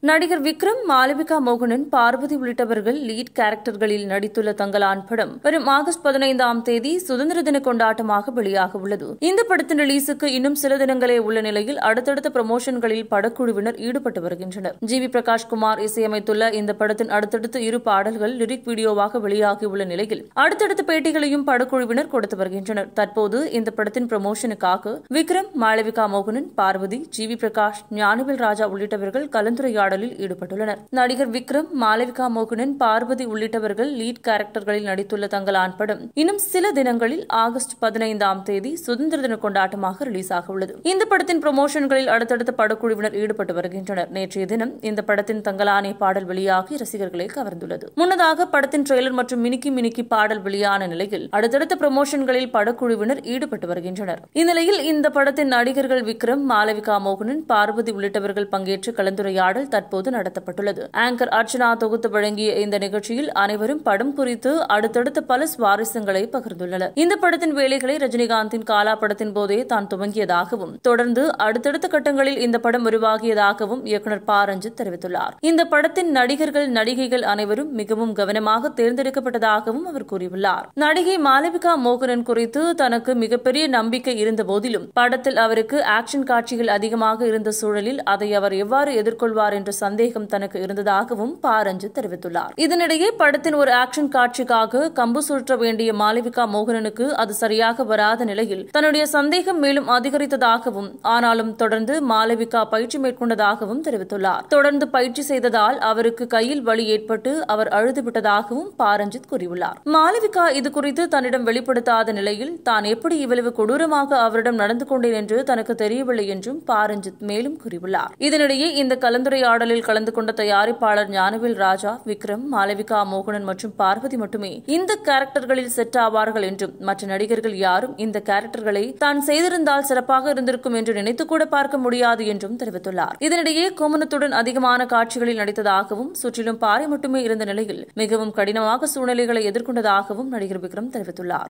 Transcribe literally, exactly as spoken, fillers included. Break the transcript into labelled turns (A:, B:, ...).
A: நடிகர் விக்ரம், மாலவிகா மோகனன், பார்வதி உள்ளிட்டவர்கள் லீட் கேரக்டர்களில் நடித்துள்ள தங்கலான் படம் வரும் ஆகஸ்ட் பதினைந்தாம் தேதி சுதந்திர தின கொண்டாட்டமாக வெளியாக உள்ளது. இந்த படத்தின் ரிலீஸுக்கு இன்னும் சில தினங்களே உள்ள நிலையில் அடுத்தடுத்த ப்ரமோஷன்களில் படக்குழுவினர் ஈடுபட்டு வருகின்றனர். ஜி வி பிரகாஷ் குமார் இசையமைத்துள்ள இந்த படத்தின் அடுத்தடுத்த இரு பாடல்கள் லிரிக் வீடியோவாக வெளியாகியுள்ள நிலையில் அடுத்தடுத்த பேட்டிகளையும் படக்குழுவினர் கொடுத்து வருகின்றனர். தற்போது இந்த படத்தின் ப்ரமோஷனுக்காக விக்ரம், மாலவிகா மோகனன், பார்வதி, ஜி வி பிரகாஷ், ஞானவேல் ராஜா உள்ளிட்டவர்கள் கலந்துரையாடல் ஈடுபட்டுள்ளனர். நடிகர் விக்ரம், மாலவிகா மோகனன், பார்வதி உள்ளிட்டவர்கள் லீட் கேரக்டர்களில் நடித்துள்ள தங்கலான் படம் இன்னும் சில தினங்களில் ஆகஸ்ட் பதினைந்தாம் தேதி சுதந்திர தின கொண்டாட்டமாக ரிலீஸ் ஆக உள்ளது. இந்த படத்தின் ப்ரமோஷன்களில் அடுத்தடுத்த படக்குழுவினர் ஈடுபட்டு வருகின்றனர். நேற்றைய தினம் இந்த படத்தின் தங்கலானே பாடல் வெளியாகி ரசிகர்களை கவர்ந்துள்ளது. முன்னதாக படத்தின் ட்ரெய்லர் மற்றும் மினிக்கி மினிக்கி பாடல் வெளியான நிலையில் அடுத்தடுத்த ப்ரமோஷன்களில் படக்குழுவினர் ஈடுபட்டு வருகின்றனர். இந்நிலையில் இந்த படத்தின் நடிகர்கள் விக்ரம், மாலவிகா மோகனன், பார்வதி உள்ளிட்டவர்கள் பங்கேற்ற கலந்துரையாடல் தற்போது நடத்தப்பட்டுள்ளது. ஆங்கர் அர்ச்சனா தொகுத்து வழங்கிய இந்த நிகழ்ச்சியில் அனைவரும் படம் குறித்து அடுத்தடுத்த பல சுவாரஸ்யங்களை பகிர்ந்துள்ளனர். இந்த படத்தின் வேலைகளை ரஜினிகாந்தின் காலா படத்தின் போதே தான் துவங்கியதாகவும் தொடர்ந்து அடுத்தடுத்த கட்டங்களில் இந்த படம் உருவாகியதாகவும் இயக்குநர் ப ரஞ்சித் தெரிவித்துள்ளார். இந்த படத்தின் நடிகர்கள், நடிகைகள் அனைவரும் மிகவும் கவனமாக தேர்ந்தெடுக்கப்பட்டதாகவும் அவர் கூறியுள்ளார். நடிகை மாலவிகா மோகனன் குறித்து தனக்கு மிகப்பெரிய நம்பிக்கை இருந்த போதிலும் படத்தில் அவருக்கு ஆக்ஷன் காட்சிகள் அதிகமாக இருந்த சூழலில் அதை அவர் எவ்வாறு எதிர்கொள்வார் என்ற சந்தேகம் தனக்கு இருந்ததாகவும் ப ரஞ்சித் தெரிவித்துள்ளார். இதனிடையே படத்தின் ஒரு ஆக்ஷன் காட்சிக்காக கம்பு சுழற்ற வேண்டிய மாலவிகா மோகனனுக்கு அது சரியாக வராத நிலையில் தன்னுடைய சந்தேகம் மேலும் அதிகரித்ததாகவும் ஆனாலும் தொடர்ந்து மாலவிகா பயிற்சி மேற்கொண்டதாகவும் தெரிவித்துள்ளார். தொடர்ந்து பயிற்சி செய்ததால் அவருக்கு கையில் வலி ஏற்பட்டு அவர் அழுதுவிட்டதாகவும் ப ரஞ்சித் கூறியுள்ளார். மாலவிகா இதுகுறித்து தன்னிடம் வெளிப்படுத்தாத நிலையில் தான் எப்படி இவ்வளவு கொடூரமாக அவரிடம் நடந்து கொண்டேன் என்று தனக்கு தெரியவில்லை என்றும் ப ரஞ்சித் மேலும் கூறியுள்ளார். இதனிடையே இந்த கலந்துரையாடலில் கலந்து கொண்ட தயாரிப்பாளர் ஞானவேல் ராஜா, விக்ரம், மாலவிகா மோகனன் மற்றும் பார்வதி மட்டுமே இந்த கேரக்டர்களில் செட் ஆவார்கள் என்றும் மற்ற நடிகர்கள் யாரும் இந்த கேரக்டர்களை தான் செய்திருந்தால் சிறப்பாக இருந்திருக்கும் என்று நினைத்துக்கூட பார்க்க முடியாது என்றும் தெரிவித்துள்ளார். இதனிடையே கோமணத்துடன் அதிகமான காட்சிகளில் நடித்ததாகவும் சுற்றிலும் பாறை மட்டுமே இருந்த நிலையில் மிகவும் கடினமாக சூழ்நிலைகளை எதிர்கொண்டதாகவும் நடிகர் விக்ரம் தெரிவித்துள்ளார்.